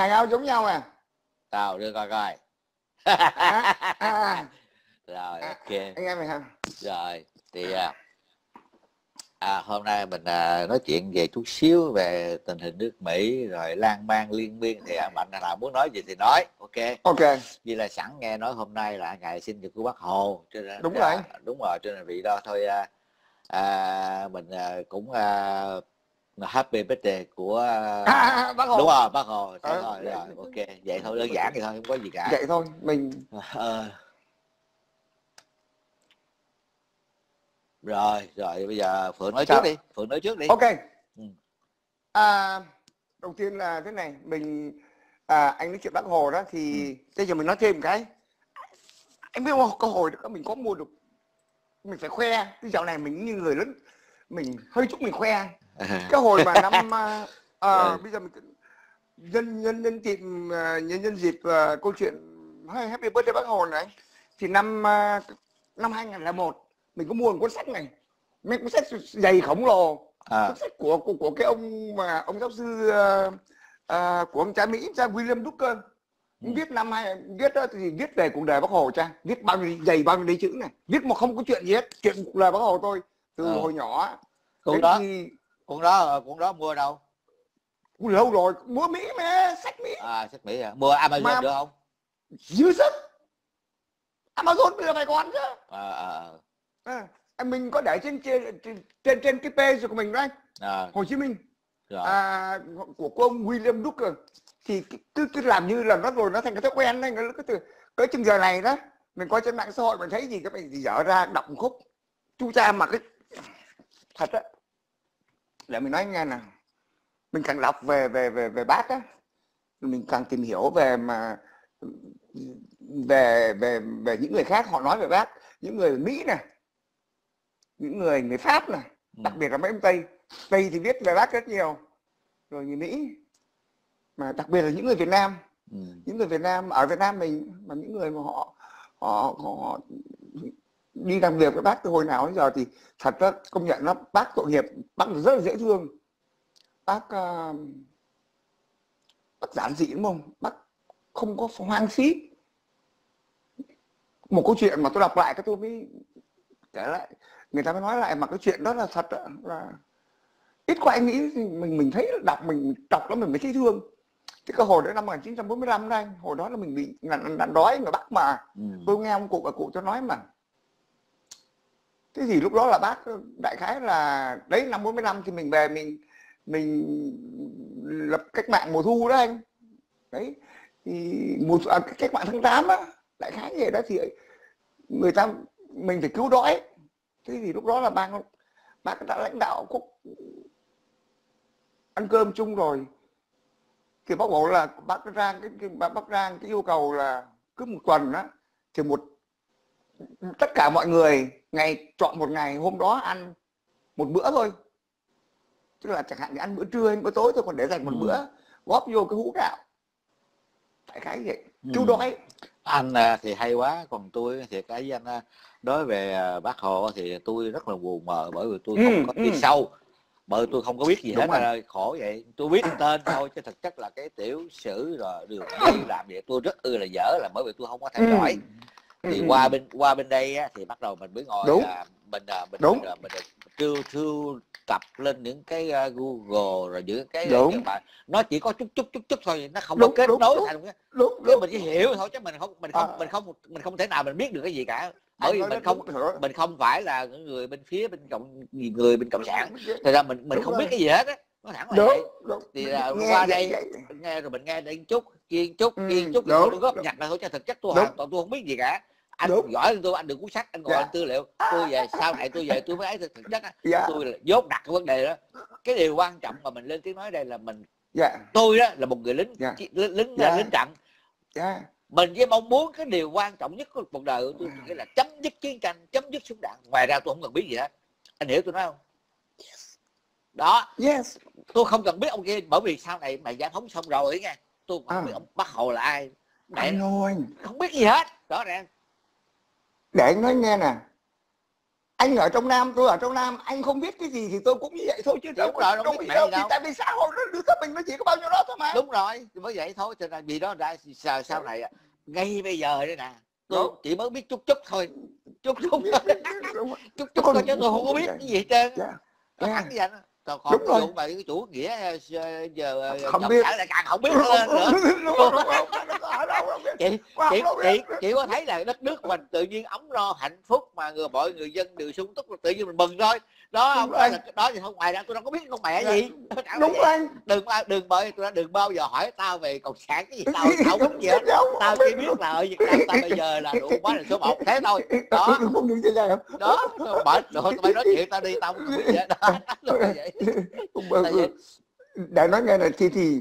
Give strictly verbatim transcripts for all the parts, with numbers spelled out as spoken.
Hàng áo giống nhau à? Tao đưa coi coi. À, à, Rồi à, ok. anh em mày hả? Rồi thì à, à, hôm nay mình à, nói chuyện về chút xíu về tình hình nước Mỹ rồi lan man liên miên, thì anh Mạnh nào muốn nói gì thì nói. Ok. Ok. Vì là sẵn nghe nói hôm nay là ngày sinh nhật của Bác Hồ, cho nên Đúng à, rồi. đúng rồi, cho nên vì đó thôi à, à, mình à, cũng à, happy birthday của À, à, à, Bác Hồ. đúng rồi Bác Hồ. Thế Ờ, thôi vậy, rồi ok, vậy thôi, đơn giản vậy thôi, không có gì cả. vậy thôi mình. Ờ, rồi rồi bây giờ Phượng nói trước Chào. đi, Phượng nói trước đi. Ok. Ừ. À, đầu tiên là thế này, mình à, anh nói chuyện Bác Hồ đó thì Ừ. bây giờ mình nói thêm một cái. Anh biết không, câu hồi đó mình có mua được, mình phải khoe. Cái dạo này mình như người lớn, mình hơi chút mình khoe. Cái hồi mà năm à, à, bây giờ mình nhân nhân nhân dịp nhân nhân dịp uh, câu chuyện Happy Birthday Bác Hồ này, thì năm uh, năm hai nghìn lẻ một mình có mua một cuốn sách này, mấy cuốn sách dày khổng lồ. À. Cuốn sách của, của của cái ông mà ông giáo sư uh, uh, của ông cha Mỹ, cha William Duggan. Ừ. Viết năm hai viết đó thì viết về cuộc đời Bác Hồ, cha viết bao nhiêu dày bao nhiêu chữ này, viết mà không có chuyện gì hết, chuyện cuộc đời Bác Hồ thôi từ Ờ. hồi nhỏ Cuốn đến đó khi. cuốn đó cuốn đó mua đâu? Lâu rồi, mua Mỹ mà, sách Mỹ. À, sách Mỹ à? Mua Amazon Mà được không? dư sức. Amazon bây giờ phải còn chứ. À, à, À, mình có để trên trên trên trên cái page của mình đấy, à. Hồ Chí Minh. Rồi. À, của cô ông William Duggan. Thì cứ cứ làm như là nó rồi nó thành cái thói quen đấy. Cái từ cái chừng giờ này đó mình coi trên mạng xã hội mình thấy gì các bạn thì dở ra đọc một khúc chu cha mà cái thật á. Để mình nói nghe nào, mình càng đọc về về về về bác á, mình càng tìm hiểu về mà về về về những người khác họ nói về bác, những người Mỹ này, những người người Pháp này, Ừ. đặc biệt là mấy ông Tây. Tây thì viết về bác rất nhiều, rồi người Mỹ, mà đặc biệt là những người Việt Nam. Ừ. Những người Việt Nam ở Việt Nam mình, mà những người mà họ họ, họ đi làm việc với bác từ hồi nào đến giờ thì thật ra công nhận nó bác tội nghiệp, bác rất là dễ thương. Bác uh, bác giản dị đúng không? Bác không có hoang phí. Một câu chuyện mà tôi đọc lại cái tôi mới kể lại, người ta mới nói lại mà cái chuyện đó là thật đó, là ít có anh nghĩ mình mình thấy đọc mình đọc đó mình mới thấy thương. Cái hồi đó năm một nghìn chín trăm bốn mươi lăm đây, hồi đó là mình bị nạn đói người Bắc mà. Ừ. Tôi nghe ông cụ và cụ cho nói mà cái gì lúc đó là bác đại khái là đấy, năm bốn mươi lăm thì mình về mình mình lập cách mạng mùa thu đó anh. Đấy thì mùa à, cách mạng tháng tám á, đại khái vậy đó, thì người ta mình phải cứu đói. Thế thì lúc đó là bác bác đã lãnh đạo quốc ăn cơm chung rồi thì bác bảo là bác ra cái, cái bác ra cái yêu cầu là cứ một tuần á thì một tất cả mọi người ngày chọn một ngày hôm đó ăn một bữa thôi, tức là chẳng hạn như ăn bữa trưa hay bữa tối thôi, còn để dành một ừ. bữa góp vô cái hũ gạo, đại khái vậy. Ừ. Cứu đói. Anh thì hay quá, còn tôi thì cái anh nói về Bác Hồ thì tôi rất là buồn mờ, bởi vì tôi không ừ, có biết ừ. sâu, bởi tôi không có biết gì đúng hết rồi. Khổ vậy, tôi biết tên thôi chứ thực chất là cái tiểu sử rồi đường đi làm vậy tôi rất ư là dở, là bởi vì tôi không có theo dõi. Ừ. Thì ừ. qua bên qua bên đây á, thì bắt đầu mình mới ngồi à, mình à, mình đúng. mình, mình, mình trêu trêu cập lên những cái uh, Google rồi những cái nhưng mà nó chỉ có chút chút chút chút thôi, nó không đúng, có kết đúng, nối đúng, thành cái, đúng, cái mình chỉ hiểu thôi chứ mình không mình không à. mình không mình không thể nào mình biết được cái gì cả, bởi vì mình không mình không phải là người bên phía bên cộng người bên cộng sản, thật ra mình mình đúng không rồi. Biết cái gì hết á, nó thẳng là đúng, vậy. Đúng. Thì uh, nghe qua đây vậy. Nghe rồi mình nghe đây chút kiên chút ừ, kiên chút rồi góp nhặt là thôi, chứ thực chất tôi hoàn toàn tôi không biết gì cả. Anh đúng. Giỏi hơn tôi, anh được cuốn sách, anh ngồi dạ. Anh tư liệu, tôi về sau này tôi về tôi mới ấy thực chất á, dạ. Tôi là dốt đặt cái vấn đề đó. Cái điều quan trọng mà mình lên tiếng nói đây là mình dạ. Tôi đó là một người lính dạ. lính lính, dạ. lính trận dạ. Mình chỉ mong muốn cái điều quan trọng nhất của cuộc đời của tôi nghĩa là chấm dứt chiến tranh, chấm dứt súng đạn, ngoài ra tôi không cần biết gì hết. Anh hiểu tôi nói không? Đó yes. Tôi không cần biết ông kia, bởi vì sau này mày giải phóng xong rồi nghe, tôi không à. Biết ông Bác Hồ là ai, mẹ không biết gì hết, rõ ràng. Để anh nói nghe nè, anh ở trong Nam, tôi ở trong Nam, anh không biết cái gì thì tôi cũng như vậy thôi chứ đâu có đâu biết đâu. Tại vì xã hội nó đưa cấp mình nó chỉ có bao nhiêu đó thôi mà. Đúng rồi, mới vậy thôi. Cho nên vì đó ra sau, sau này ngay bây giờ đây nè, tôi đúng. Chỉ mới biết chút chút thôi, chút chút chút chút thôi chứ tôi không có biết cái gì hết trơn. Nó thẳng cái đó. Còn còn ví dụ mà cái chủ nghĩa giờ không biết lại càng không biết nữa. chị chị chị chị có thấy là đất nước mình tự nhiên ấm no hạnh phúc mà người mọi người dân đều sung túc, tự nhiên mình mừng thôi. Đó không đó là đó thì không, ngoài ra tôi đâu có biết con mẹ gì. Đúng anh. Đừng đừng bởi tôi đừng bao giờ hỏi tao về cộng sản cái gì, tao tao không biết. Tao chỉ biết là ở Việt Nam tao bây giờ là đủ quá là số một thế thôi. Đó. Đó, bởi mày nói chuyện tao đi tao không biết vậy đó. Để nói nghe là thì thì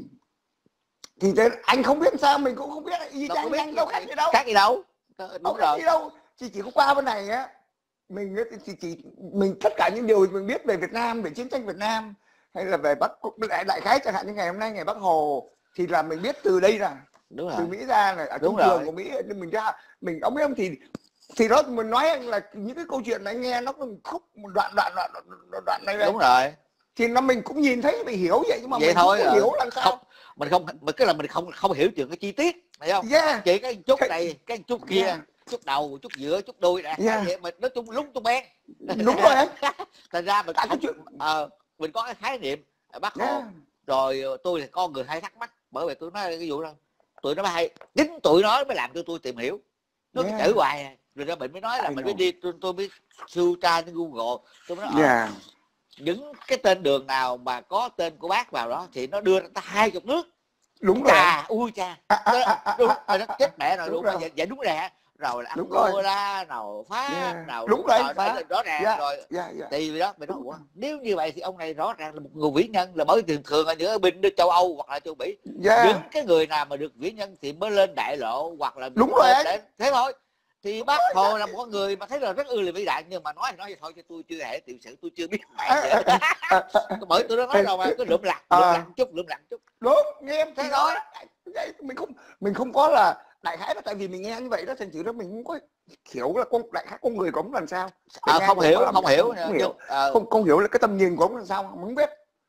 thì thế, anh không biết sao mình cũng không biết gì anh, anh đâu khác gì đâu. Khác gì đâu. Đúng rồi. Gì đâu. Chỉ chỉ có qua bên này á, mình chỉ chỉ mình tất cả những điều mình biết về Việt Nam, về chiến tranh Việt Nam hay là về Bắc đại, đại khái chẳng hạn như ngày hôm nay ngày Bác Hồ thì là mình biết từ đây là đúng rồi. Từ Mỹ ra này, ở trong trường của Mỹ nên mình ra mình ông biết không, thì thì đó mình nói là những cái câu chuyện này nghe nó còn khúc một đoạn đoạn đoạn đoạn, đoạn này, này đúng rồi, thì nó mình cũng nhìn thấy mình hiểu vậy nhưng mà vậy mình thôi không hiểu làm sao không, mình không mình cái là mình không không hiểu được cái chi tiết, thấy không? Yeah. Chỉ cái chút này cái chút kia, yeah. Chút đầu chút giữa chút đuôi nè, yeah. Vậy mình nói chung lúng tung beng. Đúng rồi ấy. Thành ra mình không, chuyện... ờ, mình có cái khái niệm Bác Hồ, yeah. Rồi tôi là con người hay thắc mắc, bởi vì tôi nói cái vụ đó tụi nó hay chính tụi nó mới làm cho tôi tìm hiểu nó, yeah. Cái chữ hoài à. Rồi ra mình mới nói là I mình know. Mới đi tôi, tôi mới sưu tra trên Google, tôi nói yeah. Những cái tên đường nào mà có tên của Bác vào đó thì nó đưa ra hai chục nước. Đúng rồi. Chà, ui cha, à, à, à, à, đúng rồi, nó chết mẹ rồi, đúng rồi. Vậy, vậy đúng rồi hả? Rồi là Angola, nào Pháp, yeah. Nào đúng, đúng rồi, rồi rõ ràng yeah. Rồi yeah, yeah. Thì đó mình nói ủa, nếu như vậy thì ông này rõ ràng là một người vĩ nhân, là bởi thường thường là những binh ở châu Âu hoặc là châu Mỹ, yeah. Những cái người nào mà được vĩ nhân thì mới lên đại lộ hoặc là đúng rồi để... thế thôi. Thì Bác Hồ là một con người mà thấy là rất ư là vĩ đại, nhưng mà nói thì nói vậy thôi, cho tôi chưa hệ tiểu sử, tôi chưa biết mẹ bởi tôi đã nói rồi mà cứ lượm lặt lượm lặt chút lượm lặt chút đúng nghe em thế thôi. Mình không mình không có là đại khái là tại vì mình nghe như vậy đó, thành thử đó mình không có hiểu là con đại khái con người của ông làm sao. À, không, hiểu, không, không hiểu không hiểu à... không không hiểu là cái tầm nhìn của ông làm sao mà không biết.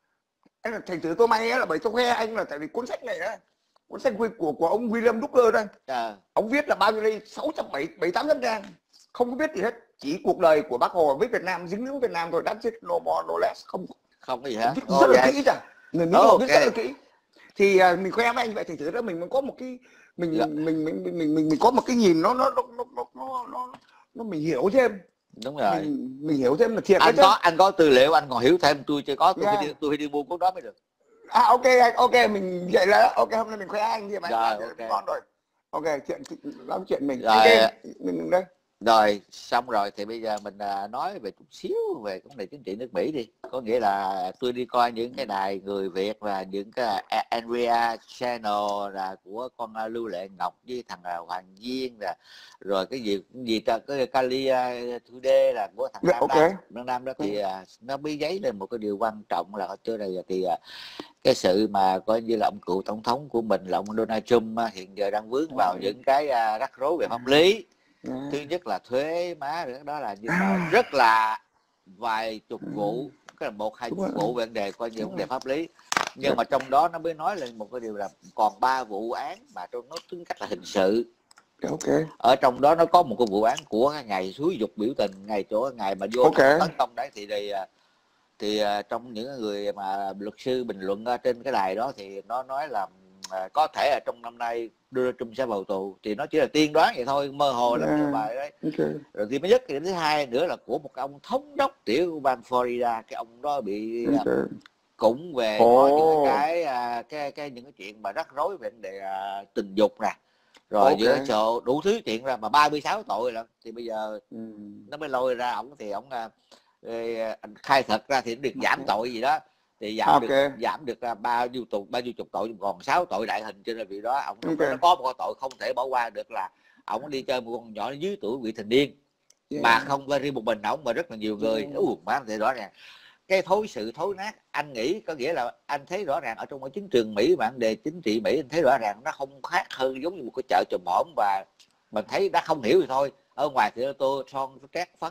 Thành thử tôi may là bởi tôi khoe anh là tại vì cuốn sách này đó, cuốn sách của của ông William Douglas đây, à. Ông viết là bao nhiêu đây, sáu trăm bảy mươi tám trăm trang, không có biết gì hết, chỉ cuộc đời của Bác Hồ với Việt Nam, dính líu Việt Nam rồi, that's it, no more no less, không không có gì hết. Viết rất là kỹ ra, người Mỹ viết rất là kỹ. Thì uh, mình khoe với anh vậy thì thử đó mình mới có một cái mình dạ. mình, mình, mình mình mình mình mình có một cái nhìn nó nó nó nó nó nó, nó mình hiểu thêm. Đúng rồi. Mình, mình hiểu thêm là thiệt. Anh có anh có tư liệu, anh còn hiểu thêm, tôi chưa có, tôi yeah. phải đi, tôi phải đi mua cuốn đó mới được. À ok anh, ok mình vậy là ok, hôm nay mình khoe anh gì mà rồi, anh okay. Ngon rồi. Ok, chuyện lắm chuyện mình. Rồi, okay. Mình đây. Rồi, xong rồi thì bây giờ mình nói về chút xíu về vấn đề chính trị nước Mỹ đi. Có nghĩa là tôi đi coi những cái đài người Việt và những cái Andrea Channel là của con Lưu Lệ Ngọc với thằng Hoàng Duyên, là rồi cái gì cái gì cái Cali Thu Đê là của thằng Nam okay. Nam, Nam đó thì nó mới giấy lên một cái điều quan trọng là ở chỗ này thì cái sự mà coi như là ông cựu tổng thống của mình là ông Donald Trump hiện giờ đang vướng vào những cái rắc rối về pháp lý. Yeah. Thứ nhất là thuế má, đó là nhưng mà rất là vài chục vụ, cái là một hai chục vụ vấn đề coi như vấn đề pháp lý, nhưng yeah. Mà trong đó nó mới nói lên một cái điều là còn ba vụ án mà trong nó tính cách là hình sự. Okay. Ở trong đó nó có một cái vụ án của ngày xúi dục biểu tình, ngày chỗ ngày mà vô okay. Tấn công đấy thì thì, thì trong những người mà luật sư bình luận trên cái đài đó thì nó nói là À, có thể là trong năm nay Donald Trump sẽ vào tù, thì nó chỉ là tiên đoán vậy thôi, mơ hồ lắm yeah. Bài đấy. Okay. Rồi thì mới nhất cái thứ hai nữa là của một cái ông thống đốc tiểu của bang Florida, cái ông đó bị okay. uh, cũng về oh. Có những cái, uh, cái cái những cái chuyện mà rắc rối về vấn đề uh, tình dục nè, rồi okay. Giữa chỗ đủ thứ chuyện ra mà ba mươi sáu tội lận, thì bây giờ mm. nó mới lôi ra ổng thì ổng uh, khai thật ra thì nó được giảm okay. Tội gì đó. Thì giảm okay. được giảm được bao nhiêu tù bao nhiêu chục tội, còn sáu tội đại hình, cho nên vì đó ông okay. Nó có một tội không thể bỏ qua được là ông đi chơi một con nhỏ dưới tuổi vị thành niên, yeah. Mà không riêng một mình ông mà rất là nhiều người. Yeah. Ủa, má thì rõ ràng cái thối sự thối nát, anh nghĩ có nghĩa là anh thấy rõ ràng ở trong cái chính trường Mỹ, vấn đề chính trị Mỹ anh thấy rõ ràng nó không khác hơn giống như một cái chợ chùm hổm, và mình thấy đã không hiểu thì thôi, ở ngoài thì tôi son trét phấn,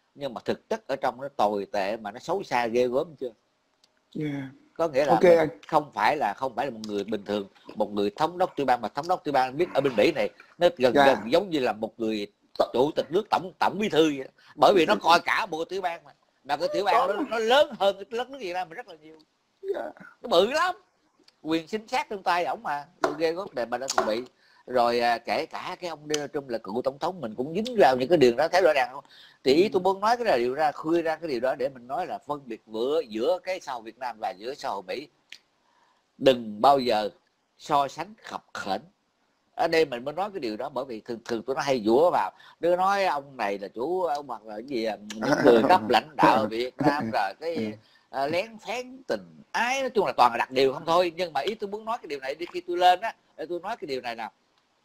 nhưng mà thực chất ở trong nó tồi tệ mà nó xấu xa ghê gớm chưa. Yeah. Có nghĩa là okay, không phải là không phải là một người bình thường, một người thống đốc tiểu bang, mà thống đốc tiểu bang biết ở bên Mỹ này nó gần yeah. gần giống như là một người chủ tịch nước, tổng tổng bí thư vậy. Bởi vì nó coi cả bộ tiểu bang mà mà cái tiểu bang nó, nó lớn hơn cái đất nước Việt Nam mình rất là nhiều. Yeah. Nó bự lắm, quyền sinh sát trong tay ổng mà ghê gớm đề mà nó cũng bị. Rồi à, kể cả cái ông Donald Trump là cựu tổng thống, mình cũng dính vào những cái điều đó, thấy rõ ràng không? Thì ý tôi muốn nói cái điều ra, khui ra cái điều đó để mình nói là phân biệt giữa giữa cái xã hội Việt Nam và giữa xã hội Mỹ. Đừng bao giờ so sánh khập khểnh. Ở đây mình mới nói cái điều đó bởi vì thường thường tôi nó hay dũa vào, đứa nói ông này là chủ hoặc là cái gì những người cấp lãnh đạo ở Việt Nam rồi cái à, lén phén tình ái, nói chung là toàn là đặt điều không thôi. Nhưng mà ý tôi muốn nói cái điều này đi, khi tôi lên á để tôi nói cái điều này nào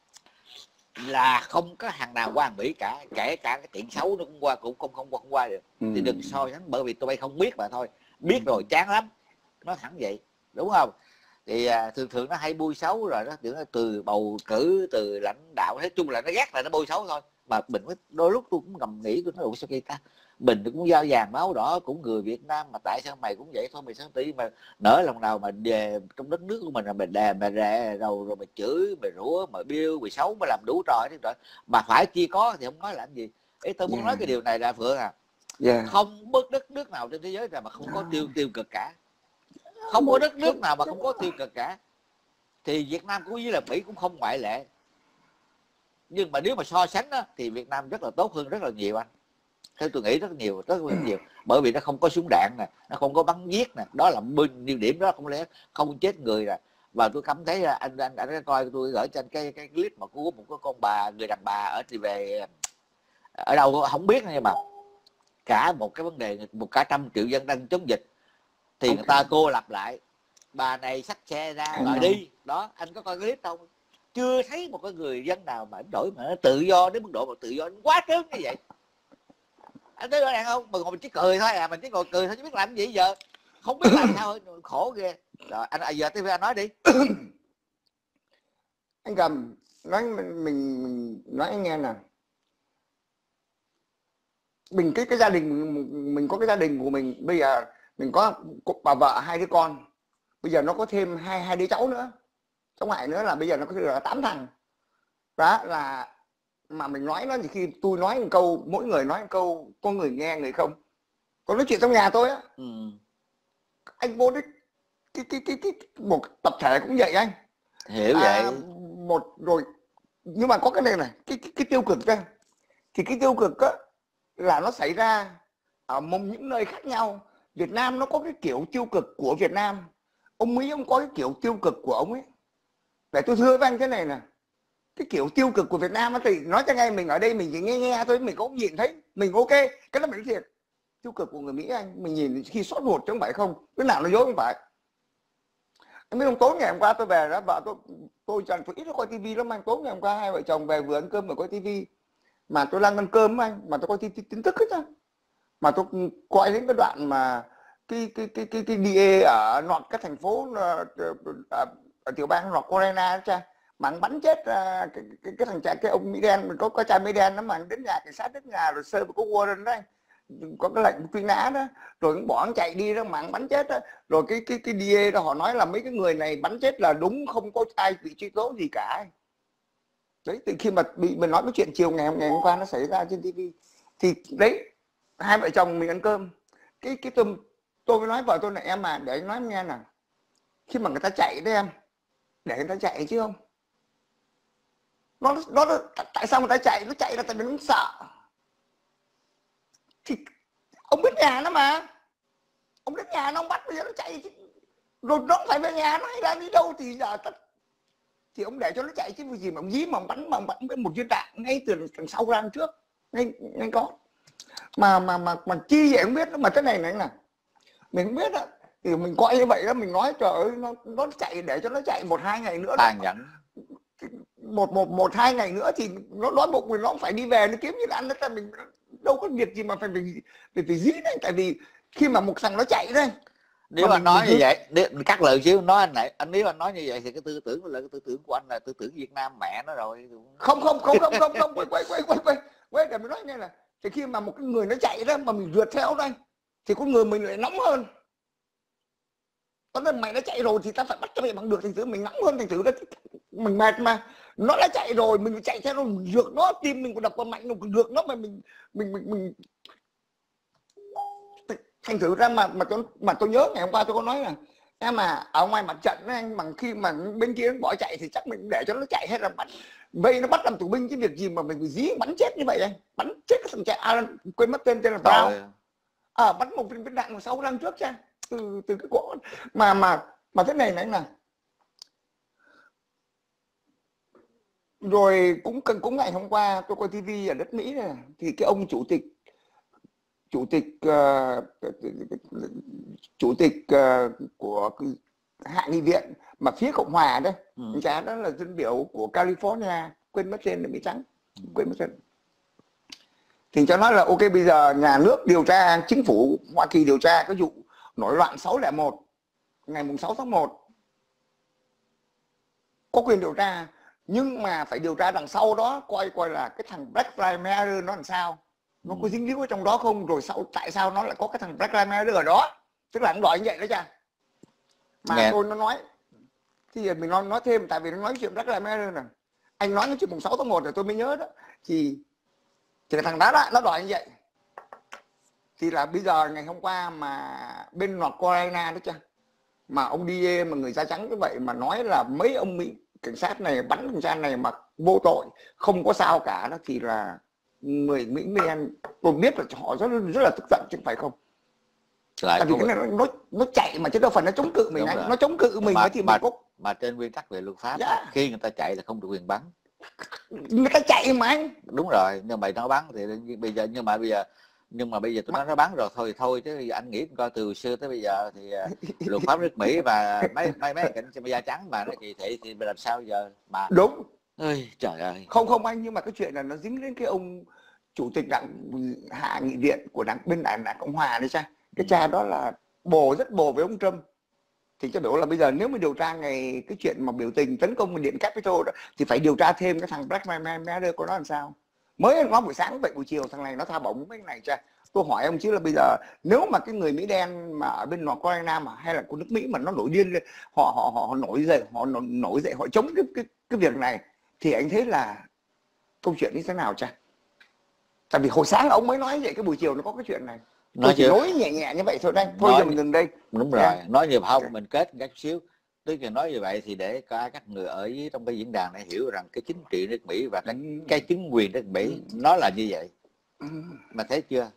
là không có hàng nào qua Mỹ cả, kể cả cái chuyện xấu nó cũng qua, cũng không không qua không qua được. Ừ. Thì đừng so sánh bởi vì tụi bay không biết mà thôi, biết rồi chán lắm, nói thẳng vậy, đúng không? Thì à, thường thường nó hay bôi xấu rồi đó, tưởng từ bầu cử, từ lãnh đạo, nói chung là nó ghét là nó bôi xấu thôi. Mà mình đôi lúc tôi cũng ngầm nghĩ, tôi nói sao kia ta, mình cũng da vàng máu đỏ, cũng người Việt Nam mà tại sao mày cũng vậy thôi, mày sao tí mà nỡ lòng nào mà về trong đất nước của mình là mày đè mày rè rồi rồi mày chửi mày rủa mày biêu mày xấu mày làm đủ trò thế rồi mà phải chi có thì không nói làm gì. Ý tôi muốn yeah. nói cái điều này là Phượng à, yeah. không bất đất nước nào trên thế giới nào mà không có tiêu tiêu cực cả, không có đất nước nào mà không có tiêu cực cả, thì Việt Nam cũng như là Mỹ cũng không ngoại lệ. Nhưng mà nếu mà so sánh đó, thì Việt Nam rất là tốt hơn rất là nhiều anh. Theo tôi nghĩ rất nhiều, rất là nhiều, bởi vì nó không có súng đạn nè, nó không có bắn giết nè, đó là nhiều điểm đó, không lẽ không chết người nè. Và tôi cảm thấy anh anh anh coi tôi gửi cho anh cái cái clip mà của một cái con bà, người đàn bà ở thì về ở đâu không biết, nhưng mà cả một cái vấn đề một cả trăm triệu dân đang chống dịch thì người ta cô lập lại, bà này xách xe ra rồi đi đó. Anh có coi clip không? Chưa thấy một cái người dân nào mà đổi mà nó tự do đến mức độ mà tự do quá trớn như vậy. Anh thấy rõ ràng không? Mình ngồi mình chỉ cười thôi à, mình chỉ ngồi cười thôi chứ biết làm gì giờ, không biết làm sao, khổ ghê. Rồi anh à, giờ tiếp anh nói đi. Anh Cầm nói mình, mình, mình nói anh nghe nè, mình cái cái gia đình mình, mình có cái gia đình của mình bây giờ, mình có bà vợ hai đứa con, bây giờ nó có thêm hai hai đứa cháu nữa, cháu ngoại nữa, là bây giờ nó có là tám thằng đó. Là mà mình nói nó thì khi tôi nói một câu, mỗi người nói một câu, có người nghe người không. Còn nói chuyện trong nhà tôi á, ừ. anh vô đấy cái, cái cái cái một tập thể cũng vậy anh hiểu à, vậy một rồi. Nhưng mà có cái này này, cái cái, cái tiêu cực ra thì cái tiêu cực á là nó xảy ra ở một những nơi khác nhau. Việt Nam nó có cái kiểu tiêu cực của Việt Nam, ông Mỹ ông có cái kiểu tiêu cực của ông ấy. Để tôi thưa với anh thế này nè, cái kiểu tiêu cực của Việt Nam thì nói cho ngay, mình ở đây mình chỉ nghe nghe thôi, mình cũng nhìn thấy mình ok, cái đó mình thiệt. Tiêu cực của người Mỹ anh, mình nhìn khi sót ruột chứ không phải không, cái nào nó dối không phải. Anh biết không, tối ngày hôm qua tôi về đó, vợ tôi tôi chẳng tôi ít coi tivi lắm anh. Tối ngày hôm qua hai vợ chồng về vừa ăn cơm vừa coi tivi, mà tôi đang ăn cơm anh mà tôi coi tin tức hết á, mà tôi coi đến cái đoạn mà cái cái cái cái cái đê a ở nọt các thành phố ở, ở tiểu bang North Carolina cha, mà anh bắn chết cái, cái, cái thằng cha, cái ông Mỹ đen, mình có có cha Mỹ đen đó mà đến nhà cảnh sát, đến nhà rồi sơ có warrant đấy, có cái lệnh truy nã đó, rồi bỏ anh chạy đi đó mà anh bắn chết đó. Rồi cái cái cái đê a đó họ nói là mấy cái người này bắn chết là đúng, không có ai bị truy tố gì cả. Đấy, từ khi mà bị mình nói cái chuyện chiều ngày ngày hôm qua nó xảy ra trên tivi thì đấy, hai vợ chồng mình ăn cơm, cái cái tôi tôi mới nói vợ tôi là em mà để anh nói em nghe nè, khi mà người ta chạy đấy em, để người ta chạy chứ không, nó nó tại sao người ta chạy, nó chạy là tại vì nó sợ. Thì ông biết nhà nó mà, ông đến nhà nó ông bắt, bây giờ nó chạy chứ. Rồi nó phải về nhà nó hay là đi đâu thì giờ tất thì ông để cho nó chạy chứ vì gì mà ông dí mà ông bắn mà ông bắn với một viên đạn ngay từ đằng sau ra trước ngay ngay có mà mà mà mà chi vậy không biết. Mà cái này này nè, mình không biết á, thì mình coi như vậy đó, mình nói trời ơi nó nó chạy, để cho nó chạy một hai ngày nữa tàn nhẫn, một một một hai ngày nữa thì nó đói bụng mình, nó cũng phải đi về nó kiếm gì ăn đó. Mình đâu có việc gì mà phải phải phải, phải dí đấy, tại vì khi mà một thằng nó chạy đây. Nếu mà anh nói như vậy, nếu, cắt lời xíu nói anh này, anh nếu anh nói như vậy thì cái tư tưởng là cái tư tưởng của anh là tư tưởng Việt Nam mẹ nó rồi. Không không không không không không quay quay quay quay quay để mình nói nghe là Thì khi mà một cái người nó chạy đó mà mình rượt theo đây thì con người mình lại nóng hơn. Tao nói mày đã chạy rồi thì tao phải bắt cho mày bằng được, thành thử mình nóng hơn, thành thử đó mình mệt mà. Nó đã chạy rồi mình chạy theo nó, mình rượt nó, tim mình còn đập vào mạnh, mình rượt nó mà mình mình mình mình thành thử ra mà mà tôi mà tôi nhớ ngày hôm qua tôi có nói là em mà ở ngoài mặt trận anh, bằng khi mà bên kia nó bỏ chạy thì chắc mình để cho nó chạy hết, là bắn vây nó bắt làm tù binh, cái việc gì mà mình bị dí bắn chết như vậy anh, bắn chết cái thằng chạy à, quên mất tên tên là Brown à, bắn một viên đạn sáu năm trước cha, từ từ cái cổ mà mà mà thế này này là rồi cũng cần cũng ngày hôm qua tôi coi tivi ở đất Mỹ này, thì cái ông chủ tịch chủ tịch uh, chủ tịch uh, của hạ nghị viện mà phía Cộng hòa đấy, ừ. Cha đó là dân biểu của California, quên mất tên là Mỹ Trắng, quên mất tên. Thì cho nói là ok, bây giờ nhà nước điều tra, chính phủ Hoa Kỳ điều tra cái vụ nổi loạn sáu không một ngày mùng sáu tháng một, có quyền điều tra, nhưng mà phải điều tra đằng sau đó coi coi là cái thằng Black Lives Matter nó làm sao, nó có dính líu ở trong đó không, rồi sau tại sao nó lại có cái thằng Black Lives Matter ở đó, tức là nó đòi như vậy đó cha. Mà nghe. Tôi nó nói thì mình nói nói thêm, tại vì nó nói chuyện Black Lives Matter nè, anh nói cái chuyện mùng sáu tháng một rồi tôi mới nhớ đó, thì thì thằng đó, đó nó đòi như vậy. Thì là bây giờ ngày hôm qua mà bên North Carolina đó cha, mà ông đi mà người da trắng như vậy mà nói là mấy ông Mỹ cảnh sát này bắn cảnh sát này mà vô tội không có sao cả đó, thì là người Mỹ men tôi biết là họ rất rất là tức giận chứ phải không? Lại tại vì cái này nó nó chạy mà chứ đâu phải nó chống cự mình, anh nó chống cự mình mà, thì mà, mình có mà trên nguyên tắc về luật pháp yeah. Khi người ta chạy là không được quyền bắn, người ta chạy mà anh. Đúng rồi, nhưng mà nó bắn thì bây giờ nhưng mà bây giờ nhưng mà bây giờ tôi nói nó bắn rồi thôi thì thôi chứ anh nghĩ coi từ xưa tới bây giờ thì luật pháp nước Mỹ và mấy mấy mấy cảnh da trắng mà nó kỳ thị thì làm sao giờ mà đúng. Ơi trời ơi, không không anh, nhưng mà cái chuyện là nó dính đến cái ông chủ tịch đảng hạ nghị viện của đảng bên đảng đảng Cộng hòa đấy cha, cái ừ. Cha đó là bồ rất bồ với ông Trump. Thì cho biểu là bây giờ nếu mà điều tra ngày cái chuyện mà biểu tình tấn công điện Capitol đó, thì phải điều tra thêm cái thằng Black Lives Matter của nó làm sao. Mới nói buổi sáng vậy buổi chiều thằng này nó tha bổng mấy cái này cha. Tôi hỏi ông chứ là bây giờ nếu mà cái người Mỹ đen mà ở bên North Carolina mà hay là của nước Mỹ mà nó nổi điên lên, họ họ họ, họ nổi dậy họ nổi dậy họ chống cái cái cái việc này, thì anh thấy là câu chuyện như thế nào cha? Tại vì hồi sáng ông mới nói vậy, cái buổi chiều nó có cái chuyện này. Nói chỉ nói nhẹ nhẹ như vậy thôi đây. Thôi nói, giờ mình ngừng đây. Đúng rồi. Yeah. Nói như không, okay. Mình kết một chút xíu. Tức là nói như vậy thì để cả các người ở dưới trong cái diễn đàn này hiểu rằng cái chính trị nước Mỹ và cái, ừ. cái chính quyền nước Mỹ ừ. nó là như vậy. Ừ. Mà thấy chưa?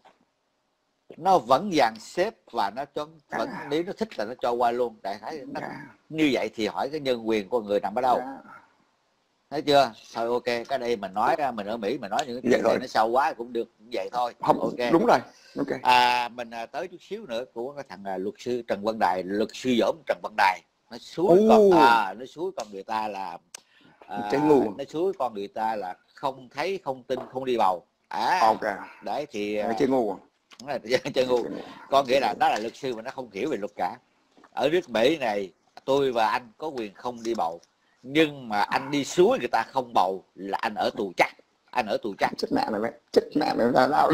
Nó vẫn dàn xếp và nó cho vẫn à. Nếu nó thích là nó cho qua luôn. Đại khái nó yeah. Như vậy thì hỏi cái nhân quyền của người nằm ở đâu? Yeah. Thấy chưa? Thôi ok, cái đây mình nói ra mình ở Mỹ mình nói những cái chuyện này nó sâu quá cũng được vậy thôi. Không, ok. Đúng rồi. Ok. À, mình tới chút xíu nữa của cái thằng luật sư Trần Văn Đài, luật sư dỗm Trần Văn Đài, nó suối uh. con à, nó suối con người ta là à, nó suối con người ta là không thấy, không tin, không đi bầu. À, ok. Đấy thì chơi ngu. Chơi ngu. Con nghĩa là nó là luật sư mà nó không hiểu về luật cả. Ở nước Mỹ này tôi và anh có quyền không đi bầu, nhưng mà anh đi suối người ta không bầu là anh ở tù chắc, anh ở tù chắc. Chết mẹ này đấy, chết mẹ này ra nào.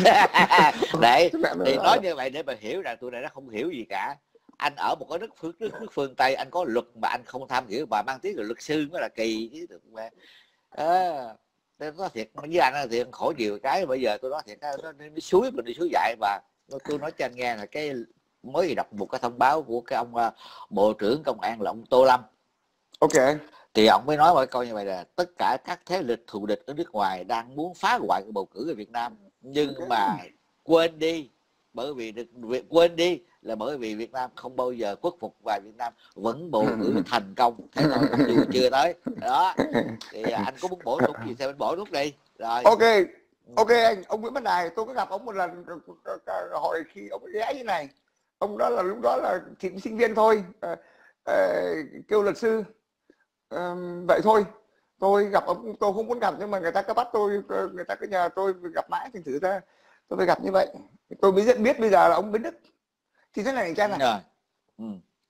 Đấy, thì nói như vậy để mà hiểu rằng tụi này nó không hiểu gì cả. Anh ở một cái nước phương nước, nước phương Tây, anh có luật mà anh không tham hiểu và mang tiếng là luật sư mới là kỳ chứ. À, tôi nói thiệt với anh thì khổ nhiều cái bây giờ tôi nói thiệt nó đi suối mình đi suối dạy và tôi nói cho anh nghe là cái mới đọc một cái thông báo của cái ông bộ trưởng công an là ông Tô Lâm. Ok. Thì ông mới nói một câu như vậy là tất cả các thế lực thù địch ở nước ngoài đang muốn phá hoại cái bầu cử ở Việt Nam, nhưng okay. mà quên đi, bởi vì được quên đi là bởi vì Việt Nam không bao giờ khuất phục và Việt Nam vẫn bầu cử thành công. Thế thôi, chưa, chưa tới đó. Thì anh có muốn bổ sung gì thì anh bổ sung đi rồi. Ok. Ok anh, ông Nguyễn Văn Đài tôi có gặp ông một lần hồi khi ông ghé như này. Ông đó là lúc đó là thì sinh viên thôi, à, à, kêu luật sư. À, vậy thôi, tôi gặp ông tôi không muốn gặp, nhưng mà người ta cứ bắt tôi, người ta cứ nhờ tôi gặp mãi, thành thử ra tôi phải gặp như vậy. Tôi mới biết bây giờ là ông Bến Đức. Thì thế này cha này, ừ.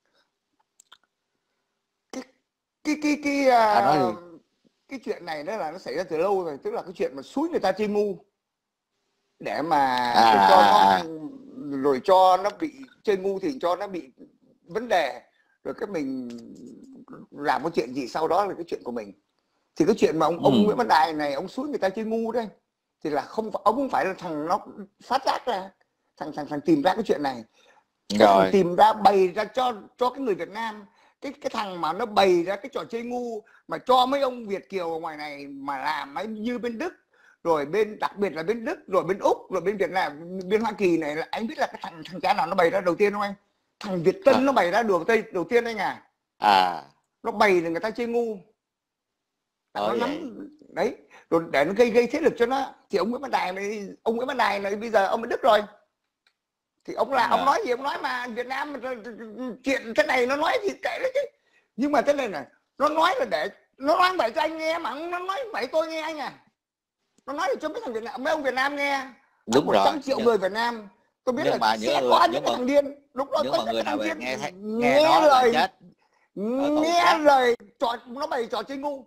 cái cái cái cái à, cái chuyện này đó là nó xảy ra từ lâu rồi, tức là cái chuyện mà xúi người ta chơi ngu. để mà à, để cho nó à. rồi cho nó bị chơi ngu thì cho nó bị vấn đề, rồi cái mình làm cái chuyện gì sau đó là cái chuyện của mình. Thì cái chuyện mà ông, ừ. ông Nguyễn Văn Đài này ông xúi người ta chơi ngu đấy thì là không, ông không phải là thằng nó phát giác ra, thằng thằng thằng tìm ra cái chuyện này, cái thằng tìm ra bày ra cho cho cái người Việt Nam, cái cái thằng mà nó bày ra cái trò chơi ngu mà cho mấy ông Việt kiều ở ngoài này mà làm ấy, như bên Đức, rồi bên đặc biệt là bên Đức, rồi bên Úc, rồi bên Việt Nam, bên Hoa Kỳ này, là anh biết là cái thằng thằng cha nào nó bày ra đầu tiên không anh? Thằng Việt Tân à. Nó bày ra đầu tây đầu tiên anh à. À. Nó bày là người ta chơi ngu. Nó nắm đấy, rồi để nó gây gây thế lực cho nó. Thì ông Nguyễn Văn Đài này, ông Nguyễn Văn Đài này bây giờ ông ở Đức rồi. Thì ông là à. ông nói gì ông nói mà Việt Nam chuyện thế này nó nói gì kệ đấy chứ. Nhưng mà thế này này, nó nói là để nó nói vậy cho anh nghe mà nó nói vậy tôi nghe anh à. Nó nói để cho mấy thằng Việt Nam, mấy ông Việt Nam nghe. Đúng rồi. một trăm triệu nhưng... người Việt Nam. Tôi biết nhưng là mà sẽ có những cái thằng điên. Đúng rồi, nhưng có mà những người cái thằng nào điên nghe nghe, nghe, nghe lời chết. Nghe lời trò nó bày trò chơi ngu.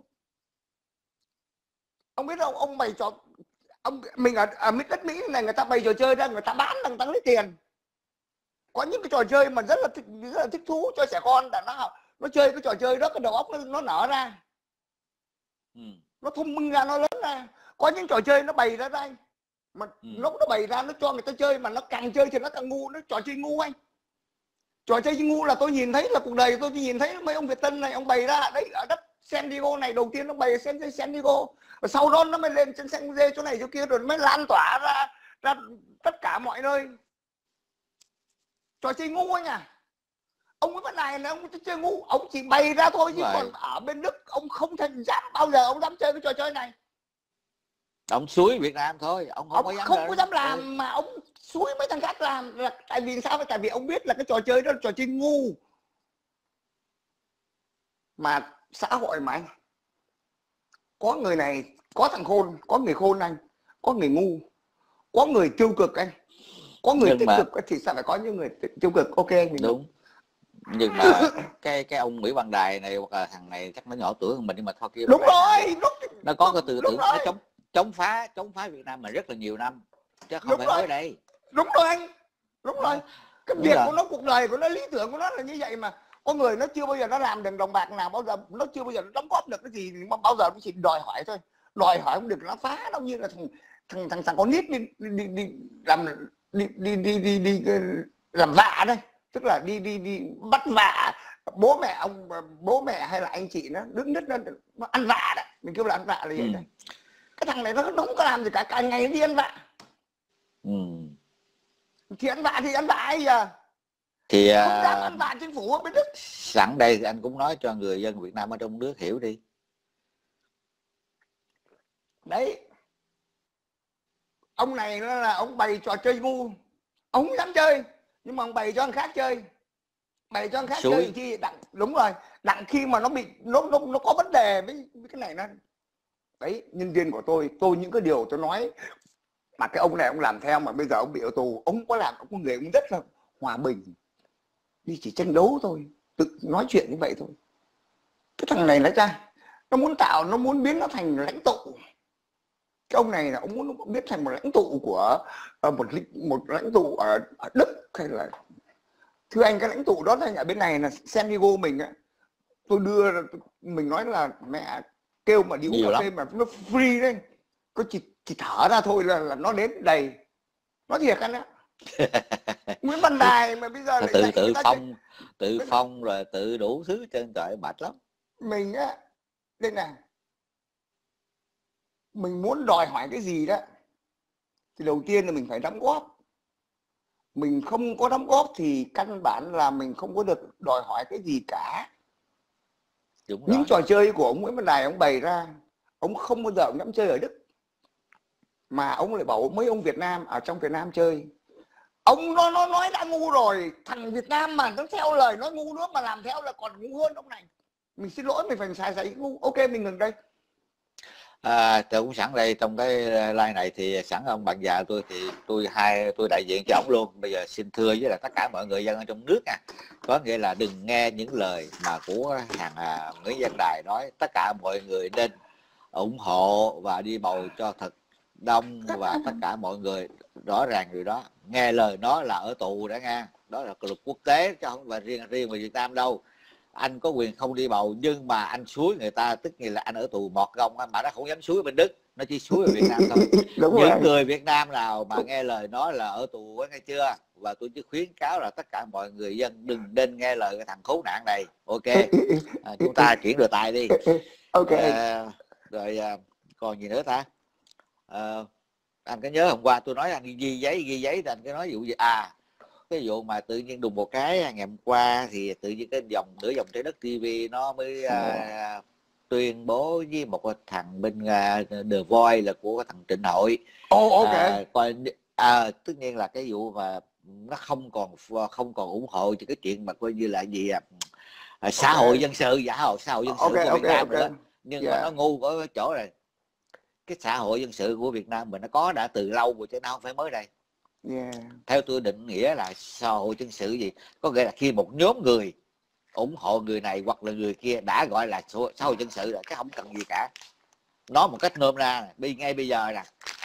Ông biết không, ông bày trò ông mình ở, ở đất Mỹ này người ta bày trò chơi ra, người ta bán đằng tăng lấy tiền. Có những cái trò chơi mà rất là thích, rất là thích thú cho trẻ con, để nó nó chơi cái trò chơi đó, cái đầu óc nó, nó nở ra, ừ. nó thông minh ra, nó lớn ra. Có những trò chơi nó bày ra đây mà ừ. nó nó bày ra, nó cho người ta chơi mà nó càng chơi thì nó càng ngu. Nó trò chơi ngu anh, trò chơi ngu là tôi nhìn thấy là cuộc đời tôi nhìn thấy mấy ông Việt Tân này ông bày ra đấy ở đất San Diego này. Đầu tiên nó bày San, San Diego, và sau đó nó mới lên trên San Jose chỗ này chỗ kia, rồi mới lan tỏa ra ra tất cả mọi nơi. Trò chơi ngu anh à. Ông Nguyễn Văn Đài là ông chơi ngu, ông chỉ bày ra thôi chứ còn ở bên Đức ông không thành dám bao giờ ông dám chơi cái trò chơi này. Ông suối Việt Nam thôi, ông không ông có dám, không có dám làm. Ừ. Mà ông suối mấy thằng khác làm là tại vì sao? Tại vì ông biết là cái trò chơi đó là trò chơi ngu. Mà xã hội mà anh, có người này, có thằng khôn, có người khôn anh, có người ngu, có người tiêu cực anh, có người nhưng tích mà... cực thì sao phải có những người tiêu cực. Ok mình đúng. Nhưng mà cái cái ông Nguyễn Văn Đài này hoặc là thằng này chắc nó nhỏ tuổi hơn mình, nhưng mà thôi kia đúng rồi, nó, nó có cái tư tưởng nó chống chống phá chống phá Việt Nam mà rất là nhiều năm chứ không đúng phải rồi. Mới đây. Đúng rồi anh, đúng rồi. Cái việc của nó, cuộc đời của nó, lý tưởng của nó là như vậy mà. Có người nó chưa bao giờ nó làm được đồng bạc nào bao giờ, nó chưa bao giờ nó đóng góp được cái gì, mà bao giờ nó chỉ đòi hỏi thôi, đòi hỏi không được nó phá. Nó như là thằng thằng thằng thằng con nít đi đi đi làm đi đi đi đi, đi, đi làm vạ đây, tức là đi đi đi bắt vạ bố mẹ ông, bố mẹ hay là anh chị nó đứng nít nó, nó ăn vạ đấy, mình kêu là ăn vạ là vậy. Ừ. Đấy. Cái thằng này nó không có làm gì cả, cả ngày đi ăn vạ. Ừ. Thì ăn vạ thì ăn vạ ấy giờ. Thì không dám ăn vạ chính phủ ở bên Đức. Sẵn đây thì anh cũng nói cho người dân Việt Nam ở trong nước hiểu đi. Đấy. Ông này nó là ông bày trò chơi ngu. Ông không dám chơi, nhưng mà ông bày cho người khác chơi. Bày cho người khác Xui. chơi chi đặng, đúng rồi. Đặng khi mà nó bị nó nó, nó có vấn đề với, với cái này nó. Đấy, nhân viên của tôi, tôi những cái điều tôi nói mà cái ông này ông làm theo mà bây giờ ông bị ở tù, ông có làm, ông có người ông rất là hòa bình, đi chỉ tranh đấu thôi, tự nói chuyện như vậy thôi. Cái thằng này là cha, nó muốn tạo, nó muốn biến nó thành lãnh tụ. Cái ông này là ông muốn biến thành một lãnh tụ của một một lãnh tụ ở, ở Đức hay là, thưa anh, cái lãnh tụ đó là ở bên này là San Diego mình á, tôi đưa mình nói là mẹ kêu mà đi uống cà phê mà nó free đấy, có chỉ, chỉ thở ra thôi là, là nó đến đầy. Nói thiệt anh á. Nguyễn Văn Đài mà bây giờ lại tự tự phong chơi... tự bên... phong rồi tự đủ thứ trên trời mệt lắm. Mình á, đây nè, mình muốn đòi hỏi cái gì đó thì đầu tiên là mình phải đóng góp. Mình không có đóng góp thì căn bản là mình không có được đòi hỏi cái gì cả. Đúng những rồi. Trò chơi của ông Nguyễn Văn Đài ông bày ra, ông không bao giờ ông dám chơi ở Đức, mà ông lại bảo mấy ông Việt Nam ở trong Việt Nam chơi. Ông nó nó nói đã ngu rồi, thằng Việt Nam mà nó theo lời nói ngu nữa mà làm theo là còn ngu hơn ông này. Mình xin lỗi, mình phải xài xài ngu. Ok, mình ngừng đây. À, tôi cũng sẵn đây trong cái live này thì sẵn ông bạn già tôi thì tôi hai tôi đại diện cho ông luôn. Bây giờ xin thưa với là tất cả mọi người dân ở trong nước nha, có nghĩa là đừng nghe những lời mà của hàng à, Nguyễn Văn Đài nói. Tất cả mọi người nên ủng hộ và đi bầu cho thật Đông và tất cả mọi người rõ ràng điều đó, nghe lời nó là ở tù đã nghe, đó là luật quốc tế chứ không phải riêng riêng về Việt Nam đâu. Anh có quyền không đi bầu, nhưng mà anh xúi người ta tức nghĩa là anh ở tù mọt gông, mà nó không dám xúi bên Đức, nó chỉ xúi ở Việt Nam thôi. Đúng những rồi. Người Việt Nam nào mà nghe lời nói là ở tù á, nghe chưa? Và tôi chỉ khuyến cáo là tất cả mọi người dân đừng nên nghe lời cái thằng khốn nạn này. Ok, à, chúng ta chuyển đề tài đi. Ok. À, rồi à, còn gì nữa ta? À, anh có nhớ hôm qua tôi nói anh ghi giấy ghi giấy thì anh có nói vụ gì à? Cái vụ mà tự nhiên đùng một cái ngày hôm qua thì tự nhiên cái dòng nửa dòng trái đất ti vi nó mới uh, tuyên bố với một thằng bên uh, The Voice là của thằng Trịnh Hội. Oh, ok. Uh, coi, uh, tất nhiên là cái vụ mà nó không còn không còn ủng hộ cho cái chuyện mà coi như là gì à, uh, xã okay. hội dân sự giả hội xã hội dân sự okay, của Việt okay, Nam okay. nữa. Nhưng yeah. mà nó ngu ở cái chỗ này, cái xã hội dân sự của Việt Nam mình nó có đã từ lâu rồi chứ nó không phải mới đây. Yeah. Theo tôi định nghĩa là xã hội dân sự gì có nghĩa là khi một nhóm người ủng hộ người này hoặc là người kia đã gọi là xã hội dân sự rồi, cái không cần gì cả. Nói một cách nôm na đi ngay bây giờ nè,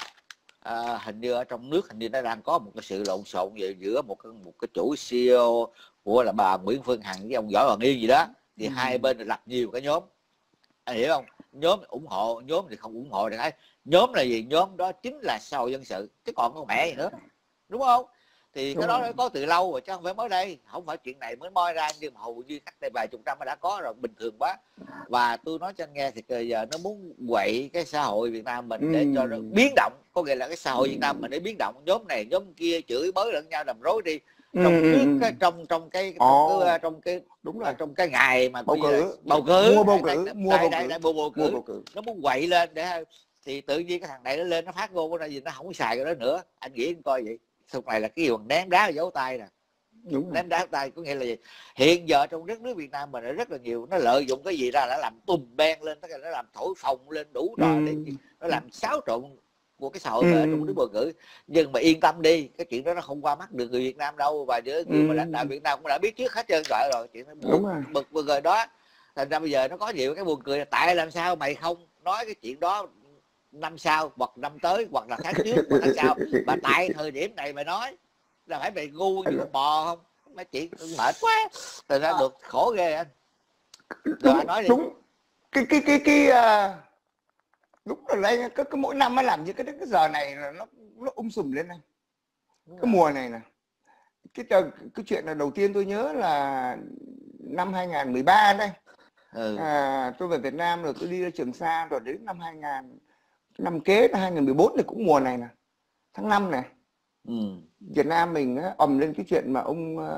à, hình như ở trong nước hình như nó đang có một cái sự lộn xộn về giữa một cái một cái chủ xê e ô của là bà Nguyễn Phương Hằng với ông Võ Hoàng Yên gì đó, thì ừ. hai bên lập nhiều cái nhóm, anh hiểu không? Nhóm ủng hộ, nhóm thì không ủng hộ được ấy. Nhóm là gì? Nhóm đó chính là xã hội dân sự, chứ còn con mẹ gì nữa, đúng không? Thì đúng cái đó nó có từ lâu rồi chứ không phải mới đây, không phải chuyện này mới moi ra, nhưng mà hầu như cách đây vài chục năm nó đã có rồi, bình thường quá. Và tôi nói cho anh nghe thì bây giờ nó muốn quậy cái xã hội Việt Nam mình để cho nó biến động, có nghĩa là cái xã hội Việt Nam mình để biến động, nhóm này nhóm kia chửi bới lẫn nhau làm rối đi trong nước cái, trong trong cái trong cái, trong cái đúng rồi trong cái ngày mà bầu cử bầu cử mua bầu cử mua bầu cử nó muốn quậy lên để thì tự nhiên cái thằng này nó lên nó phát ngôn, cái gì nó không có xài cái đó nữa. Anh nghĩ anh coi vậy xong này là cái gì bằng ném đá giấu tay nè. Đúng ném đá tay có nghĩa là gì? Hiện giờ trong đất nước Việt Nam mình nó rất là nhiều, nó lợi dụng cái gì ra đã làm tùm beng lên, nó làm thổi phồng lên đủ trò để nó làm xáo trộn của cái xã hội ừ. trong nước bầu cử. Nhưng mà yên tâm đi, cái chuyện đó nó không qua mắt được người Việt Nam đâu, và giữa người ừ. mà lãnh đạo Việt Nam cũng đã biết trước hết trơn rồi rồi chuyện nó buồn, bực bực rồi đó. Thành ra bây giờ nó có nhiều cái buồn cười là tại làm sao mày không nói cái chuyện đó năm sau hoặc năm tới hoặc là tháng trước hoặc tháng sau, mà tại thời điểm này mày nói là phải mày ngu như con bò không? Mấy chuyện mệt quá, từ ra được khổ ghê anh. Rồi đúng, anh nói đi. Đúng cái cái cái cái uh, đúng rồi đây, cái, cái mỗi năm nó làm như cái cái giờ này là nó nó um sùm lên này. Cái mùa này nè, cái cái chuyện là đầu tiên tôi nhớ là năm hai nghìn mười ba đây. Ừ. À, tôi về Việt Nam rồi tôi đi ra Trường Sa, rồi đến năm hai nghìn năm kế là hai nghìn mười bốn thì cũng mùa này nè, tháng năm này. Ừ. Việt Nam mình á, ầm lên cái chuyện mà ông uh,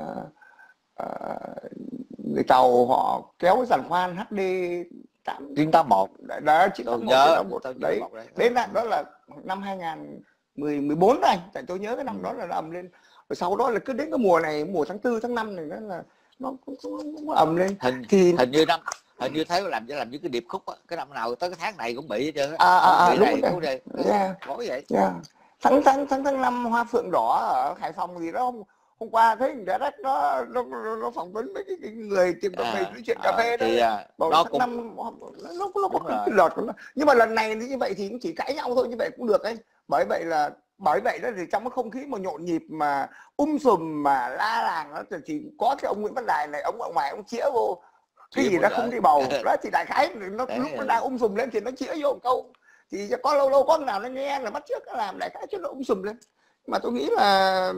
uh, người tàu họ kéo cái giàn khoan hát đê chín tám một đó, chín tám một đấy, đến đó, đó là năm hai nghìn mười bốn đấy, tại tôi nhớ cái năm ừ. đó là nó ầm lên. Rồi sau đó là cứ đến cái mùa này, mùa tháng tư tháng năm này nó là nó cũng, cũng, cũng ầm lên. Hình thì hình như năm hình như thấy làm làm như cái điệp khúc á, cái năm nào tới cái tháng này cũng bị hết trơn á. À, à, à, này cũng đây có vậy. Yeah. Tháng tháng tháng tháng năm hoa phượng đỏ ở Hải Phòng gì đó, hôm, hôm qua thấy đã đất nó nó nó phỏng vấn mấy cái, cái người tìm cà phê nói chuyện cà phê đó. Thì bảo nó cũng năm nó nó có cái đợt của nó. Nhưng mà lần này như vậy thì cũng chỉ cãi nhau thôi, như vậy cũng được ấy. Bởi vậy là bởi vậy đó thì trong cái không khí mà nhộn nhịp mà um sùm mà la làng đó thì có cái ông Nguyễn Văn Đài này, ông ở ngoài ông chĩa vô cái gì đó không đi bầu đó, thì đại khái nó lúc nó đang um sùm lên thì nó chĩa vô một câu, thì có lâu lâu con nào nó nghe là bắt trước nó làm đại khái chứ nó um sùm lên. Mà tôi nghĩ là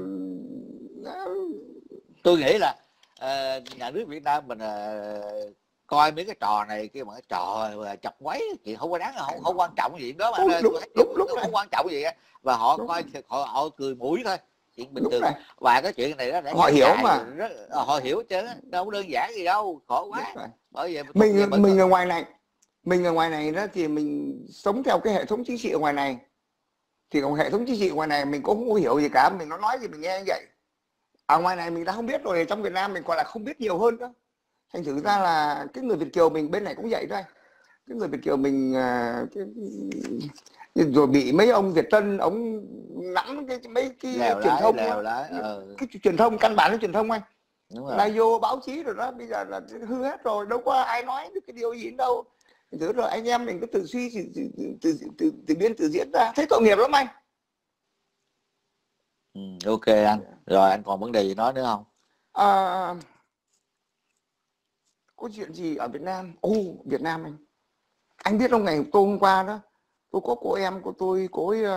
tôi nghĩ là uh, nhà nước Việt Nam mình uh, coi mấy cái trò này kia mà cái trò chọc quấy chuyện không có đáng, không không quan trọng gì đó mà đúng, đúng, đúng, đúng không quan trọng gì đó. Và họ đúng coi họ họ cười mũi thôi, chuyện bình đúng thường. Này. Và cái chuyện này đó để họ hiểu mà rất, họ hiểu chứ đâu có đơn giản gì đâu, khổ quá. Bởi vậy mình mình, mình ở ngoài này mình ở ngoài này đó thì mình sống theo cái hệ thống chính trị ở ngoài này, thì còn hệ thống chính trị ngoài này mình cũng không có hiểu gì cả, mình nó nói gì mình nghe như vậy. Ở ngoài này mình đã không biết rồi, trong Việt Nam mình còn là không biết nhiều hơn đó. Thành thử ra là cái người Việt kiều mình bên này cũng vậy thôi. Cái người Việt kiều mình cái, rồi bị mấy ông Việt Tân ông nắm cái mấy cái lèo truyền lái, thông lèo lái, ừ. Cái truyền thông căn bản là truyền thông anh là vô báo chí rồi đó, bây giờ là hư hết rồi, đâu có ai nói được cái điều gì đâu. Thứ rồi anh em mình cứ tự suy tự, tự, tự, tự, tự biên tự diễn ra, thấy tội nghiệp lắm anh. Ừ, ok anh. Rồi anh còn vấn đề gì nói nữa không? À, có chuyện gì ở Việt Nam? Ồ, oh, Việt Nam anh. Anh biết không, ngày tôi hôm qua đó, tôi có cô em của tôi, cô ấy,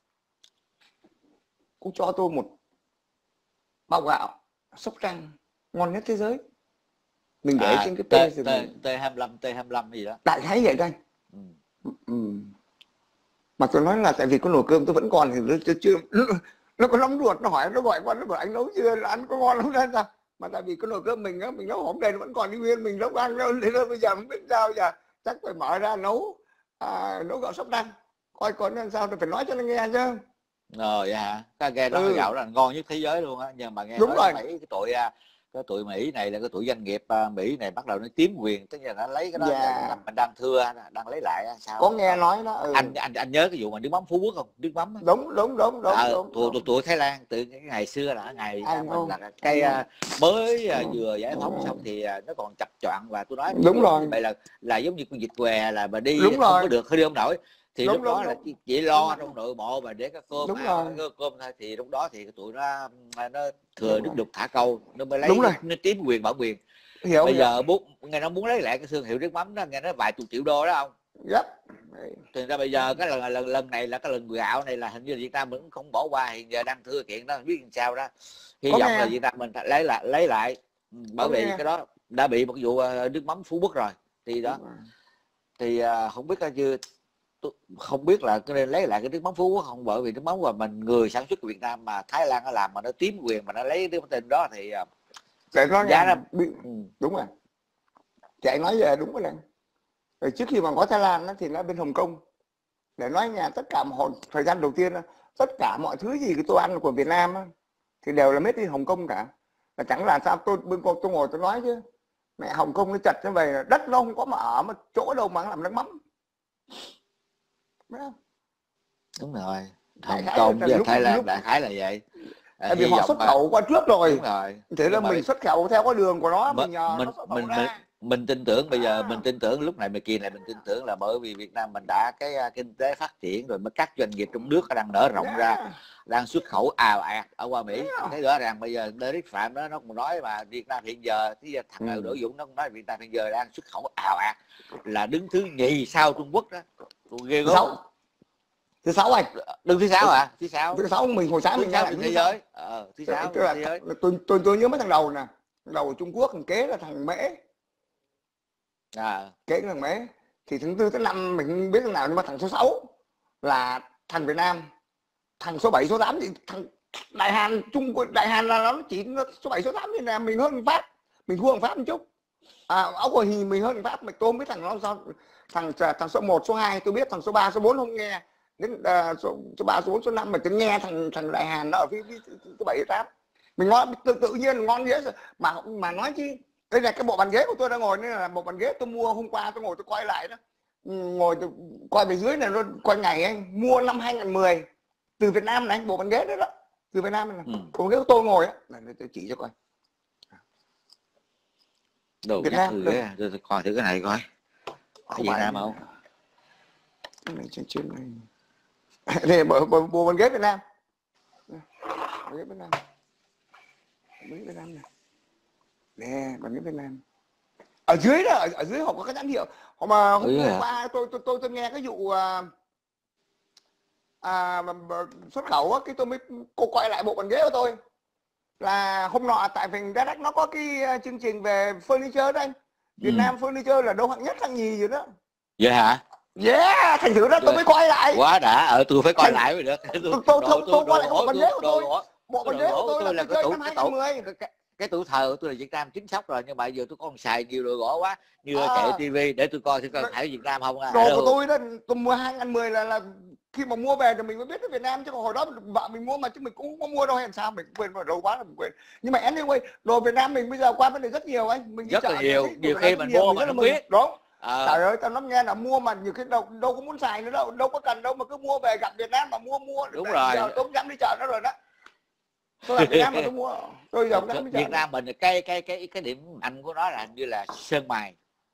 cô cho tôi một bao gạo Sóc Trăng ngon nhất thế giới. Mình để à, trên cái page T, T, T hai mươi lăm, T hai mươi lăm gì đó. Đại khái vậy anh. Ừ. Ừ. Mà tôi nói là tại vì cái nồi cơm tôi vẫn còn thì nó chưa, nó, nó có nóng ruột, nó hỏi, nó gọi qua, nó bảo anh nấu chưa, là ăn có ngon lắm ra sao. Mà tại vì cái nồi cơm mình á, mình nấu hổm đây nó vẫn còn đi nguyên, mình nấu ăn đâu, nên bây giờ không biết sao, giờ chắc phải mở ra nấu à, nấu gạo Sóc Trăng coi coi nó sao, tôi phải nói cho nó nghe chứ. Ờ vậy hả? Cái nghe nói ừ. gạo là ngon nhất thế giới luôn á, nhưng mà nghe đúng nói rồi. mấy cái tụi cái tụi Mỹ này là cái tụi doanh nghiệp Mỹ này bắt đầu nó chiếm quyền, tức là nó lấy cái đó yeah. mình đang thưa, đang lấy lại sao? Có nghe nói đó. Ừ. Anh anh anh nhớ cái vụ mà nước mắm Phú Quốc không? Nước mắm. Đúng đúng đúng đúng. À, đúng, tụi, đúng. tụi Thái Lan từ cái ngày xưa là ngày anh mình không. là cái uh, mới uh, vừa giải phóng xong thì uh, nó còn chập choạng, và tôi nói đúng rồi. vậy là là giống như con vịt què là mà đi đúng không rồi. có được, không đi không nổi. Thì đúng, lúc đúng, đó đúng. là chỉ, chỉ lo trong nội bộ mà để các cơm đúng à, rồi. cơm thôi, thì lúc đó thì tụi nó nó thừa nước đục thả câu, nó mới lấy đúng rồi. nó chiếm quyền bảo quyền. Hiểu, bây hiểu. giờ muốn nghe nó muốn lấy lại cái thương hiệu nước mắm đó, nghe nó vài chục triệu đô đó không? Yep. Thì ra bây giờ cái lần lần lần này là cái lần gạo này là hình như là Việt Nam mình cũng không bỏ qua, hiện giờ đang thưa kiện đó, không biết làm sao đó. Hy vọng là Việt Nam mình lấy lại lấy lại bởi vì cái đó đã bị một vụ nước mắm Phú Quốc rồi. Thì đó thì không biết là chưa, không biết là nên lấy lại cái nước mắm Phú Quốc không, bởi vì nước mắm của mình người sản xuất của Việt Nam mà Thái Lan nó làm mà nó chiếm quyền mà nó lấy cái tên đó thì để nó giá nó bị... ừ. đúng rồi. Chị nói về đúng rồi này. Rồi trước khi mà có Thái Lan đó, thì nó bên Hồng Kông. Để nói nhà tất cả một thời gian đầu tiên tất cả mọi thứ gì cái tôi ăn của Việt Nam đó, thì đều là made in Hồng Kông cả. Và chẳng là sao tôi bên tôi, tôi ngồi tôi nói chứ mẹ Hồng Kông nó chật như vậy, đất nó không có mà ở mà chỗ đâu mà làm nước mắm. Đúng rồi, Hồng Kông với Thái Lan đại khái là vậy. Tại vì họ xuất khẩu qua trước rồi. Đúng rồi. Thế là mình xuất khẩu theo cái đường của nó, mình nhờ mình nó xuất khẩu mình, ra. mình mình tin tưởng bây giờ à. mình tin tưởng lúc này mình kia này mình tin tưởng là bởi vì Việt Nam mình đã cái kinh tế phát triển rồi, mới các doanh nghiệp trong nước đang nở rộng yeah. ra, đang xuất khẩu ào ạt ở qua Mỹ. Yeah. Thấy rõ ràng bây giờ Derek Phạm đó nó còn nói mà Việt Nam hiện giờ, cái thằng ừ. Đỗ Dũng nó cũng nói Việt Nam hiện giờ đang xuất khẩu ào ạt là đứng thứ nhì sau Trung Quốc đó. Tôi ghê gớm. Thứ sáu anh, đứng thứ sáu à? Thứ sáu. Thứ sáu mình hồi sáng mình nghe lại thế giới. Ờ, thứ sáu thế giới. Tôi tôi tôi nhớ mấy thằng đầu nè, đầu của Trung Quốc thằng kế là thằng Mễ. À. Kế thằng Mễ. Thì thứ tư thứ năm mình không biết thằng nào, nhưng mà thằng số sáu là thằng Việt Nam. Thằng số bảy số tám thì thằng Đại Hàn, Trung Quốc Đại Hàn là nó chỉ số bảy số tám thì là mình hơn Pháp, mình thua thằng Pháp một chút. À, áo quần thì mình hơn thằng Pháp, mà tôi không biết thằng nó sao. Thằng thằng số một số hai tôi biết, thằng số ba số bốn không nghe. Đến uh, số, số ba số bốn số năm mà tôi nghe thằng thằng Đại Hàn nó ở phía số bảy số tám. Mình ngon tự, tự nhiên ngon dễ mà mà nói chứ. Đây là cái bộ bàn ghế của tôi đang ngồi, nên là bộ bàn ghế tôi mua hôm qua, tôi ngồi tôi quay lại đó. Ngồi tôi coi về dưới này nó coi ngày anh mua năm hai nghìn mười từ Việt Nam này, bộ bàn ghế đó đó. Từ Việt Nam này. Ừ. Bộ bàn ghế của tôi ngồi á, này tôi chỉ cho coi. Đồ Việt Nam ghế, tôi, tôi coi thử cái này coi. Có Việt Nam không? Cái này trên trên này. Đây bộ, bộ, bộ bàn ghế Việt Nam. Bàn ghế Việt Nam. Bàn ghế Việt Nam này. Nè, bàn ghế Việt Nam. Ở dưới đó, ở, ở dưới họ có cái nhãn hiệu. Họ mà hôm ừ qua tôi tôi tôi tôi nghe cái vụ à, à, xuất khẩu á, cái tôi mới cô quay lại bộ bàn ghế của tôi. Là hôm nọ tại vì Đắk Lắk nó có cái chương trình về furniture đấy anh. Việt ừ. Nam furniture là đâu hạng nhất hạng nhì rồi đó. Vậy hả? Yeah, thành thử đó tôi mới quay lại. Quá đã, ở tôi phải coi thành... lại mới được. Tôi tôi tôi, tôi, tôi quay lại bộ bàn ghế của tôi. Bộ bàn ghế của tôi là tôi chơi năm hai nghìn mười. Cái tuổi thờ của tôi là Việt Nam chính xác rồi, nhưng mà giờ tôi còn xài nhiều đồ gỗ quá, như à, chạy tivi để tôi coi thử coi phải Việt Nam không. À. Đồ của tôi đó, tôi mua hai nghìn mười là là khi mà mua về thì mình mới biết cái Việt Nam, chứ còn hồi đó vợ mình mua mà chứ mình cũng không có mua đâu hay làm sao, mình quên rồi, đâu quá là mình quên. Nhưng mà anyway, đồ Việt Nam mình bây giờ qua vấn đề rất nhiều anh, mình đi rất chợ là nhiều, thấy, nhiều khi mình mua mà không biết. Đúng. À. Trời ơi, tao nói nghe là mua mà nhiều khi đâu đâu có muốn xài nữa đâu, đâu có cần đâu mà cứ mua về gặp Việt Nam mà mua mua. Đúng rồi. Giờ tôi không dám đi chợ nữa rồi đó. Tôi là Việt Nam mà tôi mua. Tôi giờ Việt Nam mình cái cái cái cái điểm mạnh của nó là như là sơn mài.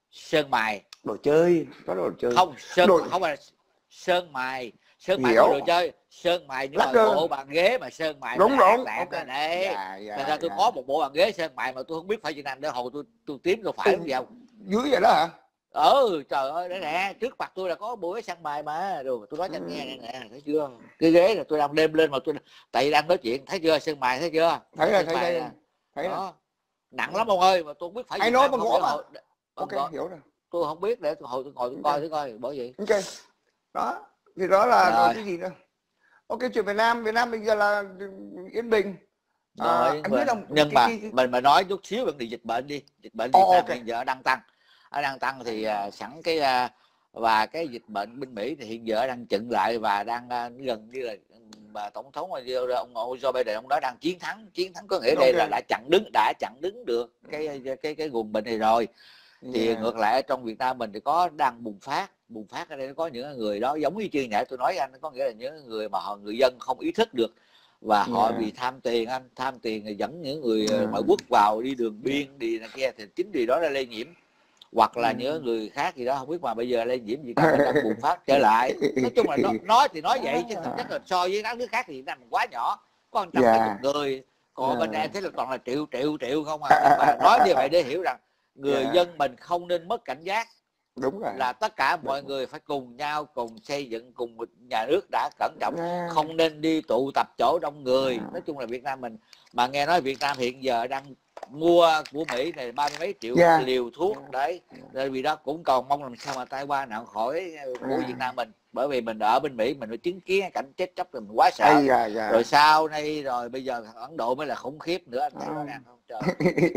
sơn mài. Đồ chơi, có đồ chơi. Không, sơn đồ... không phải là sơn mài. Sơn mài Hiểu. có đồ chơi. Sơn mài nhưng mà bộ bàn ghế mà sơn mài. Đúng đúng. Đạn okay. Đấy. Dạ, dạ, Thật ra tôi dạ. có một bộ bàn ghế sơn mài mà tôi không biết phải Việt Nam để hồi tôi tôi tím tôi phải không gì không. Dưới vậy đó hả? Ừ, trời ơi, đấy nè, trước mặt tôi là có bộ ghế sơn mài mà. Rồi tôi nói cho anh nghe này nè, thấy chưa? Cái ghế là tôi đang đem lên mà tôi tại vì đang nói chuyện, thấy chưa? Sơn mài thấy chưa? Thấy rồi, thấy đây. Thấy đó. Nặng lắm ông ơi, mà tôi không biết phải ai nói bằng gỗ mà. hồi... Ok, gọi. hiểu rồi. Tôi không biết để hồi tôi ngồi tôi coi thử coi bởi vậy. Ok. Đó, thì đó là rồi cái gì nữa? Ok, chuyện Việt Nam, Việt Nam bây giờ là yên bình. Rồi, à, anh biết không? Nhưng cái, mà cái, cái... mình mà nói chút xíu vấn đề dịch bệnh đi. Dịch bệnh Việt oh, Nam okay. hiện giờ đang tăng. Nó đang tăng thì uh, sẵn cái uh, và cái dịch bệnh bên Mỹ thì hiện giờ đang chững lại và đang uh, gần như là bà tổng thống ông Joe Biden ông đó đang chiến thắng. Chiến thắng có nghĩa okay. đây là đã chặn đứng đã chặn đứng được cái cái cái nguồn bệnh này rồi. Thì yeah. ngược lại ở trong Việt Nam mình thì có đang bùng phát bùng phát ở đây có những người đó giống như chuyên nhạy tôi nói anh, có nghĩa là những người mà họ người dân không ý thức được và yeah. họ vì tham tiền anh tham tiền dẫn những người yeah. ngoại quốc vào đi đường biên đi này kia thì chính vì đó là lây nhiễm, hoặc là yeah. những người khác gì đó không biết mà bây giờ lây nhiễm gì cả đang bùng phát trở lại. Nói chung là nó, nói thì nói vậy chứ thực chất là so với các nước khác thì Việt Nam quá nhỏ, có một trăm hai mươi người, còn yeah. bên đây thấy là toàn là triệu triệu triệu không à. Mà nói như vậy để hiểu rằng người yeah. dân mình không nên mất cảnh giác. Đúng rồi. Là tất cả mọi Đúng. người phải cùng nhau cùng xây dựng cùng một nhà nước đã cẩn trọng yeah. không nên đi tụ tập chỗ đông người yeah. Nói chung là Việt Nam mình mà nghe nói Việt Nam hiện giờ đang mua của Mỹ này ba mươi mấy triệu yeah. liều thuốc yeah. đấy nên vì đó cũng còn mong làm sao mà tai qua nạn khỏi của yeah. Việt Nam mình, bởi vì mình ở bên Mỹ mình phải chứng kiến cảnh chết chóc rồi mình quá sợ yeah, yeah, yeah. Rồi sau này rồi bây giờ Ấn Độ mới là khủng khiếp nữa anh thấy rõ ràng không trời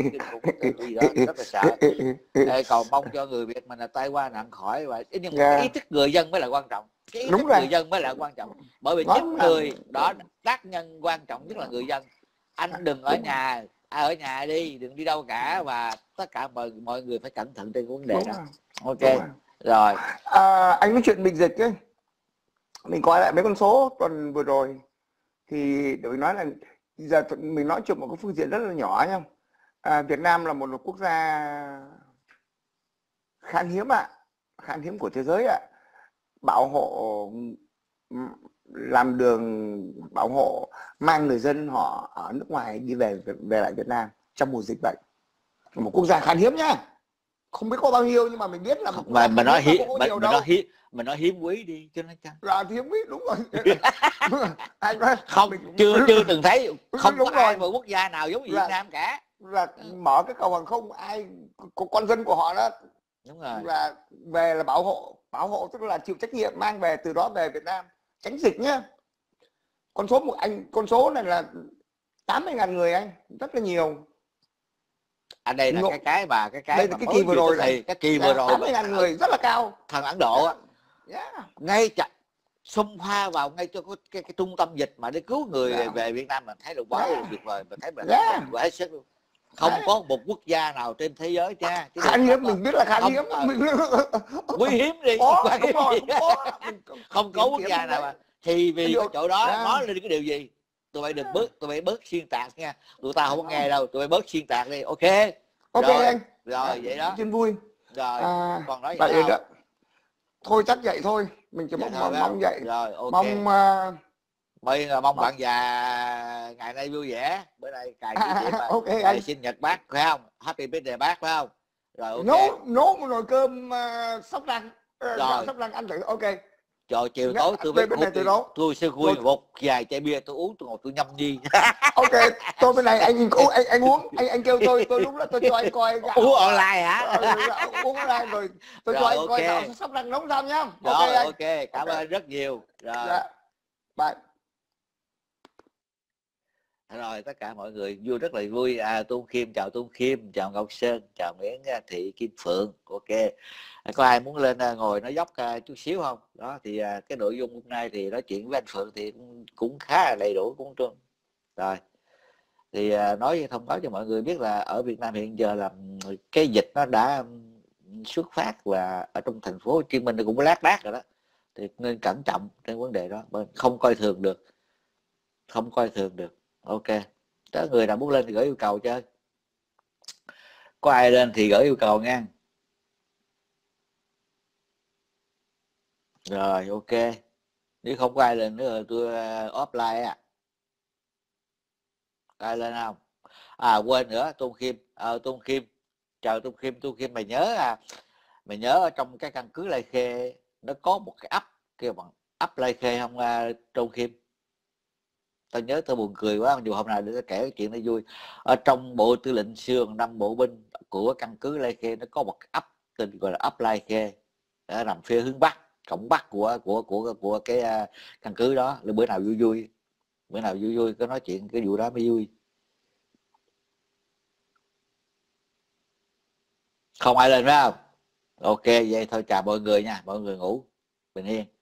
gì đó rất là sợ. Ê, còn mong cho người Việt mình là tai qua nạn khỏi và nhưng mà yeah. ý thức người dân mới là quan trọng, cái ý Đúng thức rồi. người dân mới là quan trọng, bởi vì những người đó tác nhân quan trọng nhất là người dân. Anh đừng ở nhà à, ở nhà đi đừng đi đâu cả và tất cả mọi mọi người phải cẩn thận trên vấn đề Đúng đó rồi. Ok Đúng rồi, rồi. À, anh nói chuyện bệnh dịch ấy, mình coi lại mấy con số tuần vừa rồi thì để mình nói là giờ mình nói chuyện một cái phương diện rất là nhỏ nhá. À, Việt Nam là một quốc gia khan hiếm ạ, à. khan hiếm của thế giới ạ. À. Bảo hộ làm đường bảo hộ mang người dân họ ở nước ngoài đi về về lại Việt Nam trong mùa dịch bệnh, một quốc gia khan hiếm nhá, không biết có bao nhiêu nhưng mà mình biết là một mà mà nói hiếm mà, mà nói hiếm mà nói hiếm quý đi cho nó chăng là hiếm quý đúng rồi. Anh nói không mình... chưa chưa từng thấy không đúng có rồi. Ai một quốc gia nào giống như là, Việt Nam cả là mở cái cầu hàng không ai có con dân của họ đó đúng rồi là về là bảo hộ bảo hộ tức là chịu trách nhiệm mang về từ đó về Việt Nam tránh dịch nhá. Con số một anh con số này là tám mươi ngàn người anh, rất là nhiều. Anh đây là Ngộ. cái cái mà cái cái đây là cái kỳ vừa rồi này cái kỳ vừa rồi tám mươi ngàn người rất là cao. Thằng Ấn Độ á yeah. ngay chặt xung pha vào ngay cho cái, cái, cái trung tâm dịch mà để cứu người yeah. về Việt Nam mình thấy được quá yeah. tuyệt vời, mình thấy mình yeah. quá hết sức luôn. Không yeah. có một quốc gia nào trên thế giới cha khan hiếm mình biết là khan hiếm mình quý hiếm đi có, đúng rồi, không có, không có quốc gia nào mà thì vì cái chỗ đó yeah. nói lên cái điều gì tụi bay đừng bớt tụi bay bớt xuyên tạc nha, tụi tao không có nghe đâu, tụi bay bớt xuyên tạc đi. Ok ok rồi, anh rồi à, vậy đó trên vui rồi à, còn nói vậy đó thôi chắc vậy thôi mình chỉ mong mong, mong vậy rồi okay. mong uh... Bây giờ mong bạn già ngày nay vui vẻ, bữa nay cài kỷ niệm mà okay, anh. sinh nhật bác phải không, happy birthday bác phải không, rồi ok nấu nấu một nồi cơm uh, sóc răng uh, sóc răng ăn thử. Ok rồi chiều tối tôi bên này tôi nấu tôi sẽ khui một vài chai bia tôi uống tôi ngồi tôi nhâm nhi. Ok tôi bên này anh anh anh uống anh anh kêu tôi tôi lúc đó tôi cho anh coi gạo uống online hả uống online rồi tôi cho anh okay. coi gạo sóc răng nấu sao nhá. Rồi ok, ok cảm okay. ơn rất nhiều rồi dạ. Bye. Rồi tất cả mọi người vui rất là vui. à, Tôn Khiêm chào Tôn Khiêm, chào Ngọc Sơn, chào Nguyễn Thị Kim Phượng. Ok có ai muốn lên ngồi nói dốc chút xíu không? Đó thì cái nội dung hôm nay thì nói chuyện với anh Phượng thì cũng, cũng khá là đầy đủ cũng trơn. Rồi thì nói thông báo cho mọi người biết là ở Việt Nam hiện giờ là cái dịch nó đã xuất phát và ở trong thành phố Hồ Chí Minh nó cũng lác đác rồi đó, thì nên cẩn trọng trên vấn đề đó, không coi thường được, không coi thường được. Ok đó, người nào muốn lên thì gửi yêu cầu chơi, có ai lên thì gửi yêu cầu nha. Rồi ok, nếu không có ai lên nữa rồi tôi uh, offline á. Ai lên không? À quên nữa, Tôn Kim, ờ Tôn Kim, chào Tôn Kim. Tôn Kim mày nhớ à, mày nhớ ở trong cái căn cứ Lai Khê nó có một cái ấp kêu bằng ấp Lai Khê không uh, Tôn Kim? Tao nhớ tao buồn cười quá, dù hôm nào để tao kể cái chuyện nó vui. Ở trong bộ tư lệnh xưa năm bộ binh của căn cứ Lai Khê nó có một cái ấp tên gọi là ấp Lai Khê, ở nằm phía hướng bắc, cổng bắc của của của của cái uh, căn cứ đó. Là bữa nào vui vui, bữa nào vui vui có nói chuyện cái vụ đó mới vui. Không ai lên phải không? Ok vậy thôi, chào mọi người nha, mọi người ngủ bình yên.